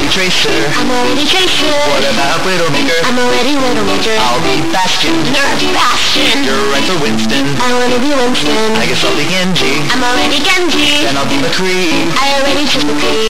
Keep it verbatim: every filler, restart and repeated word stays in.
already Tracer. I'm already Tracer. What about Widowmaker? I'm already Widowmaker. I'll be Bastion. Nerf Bastion. You're right for Winston. I wanna be Winston. I guess I'll be Genji. I'm already Genji. Then I'll be McCree. I already chose McCree.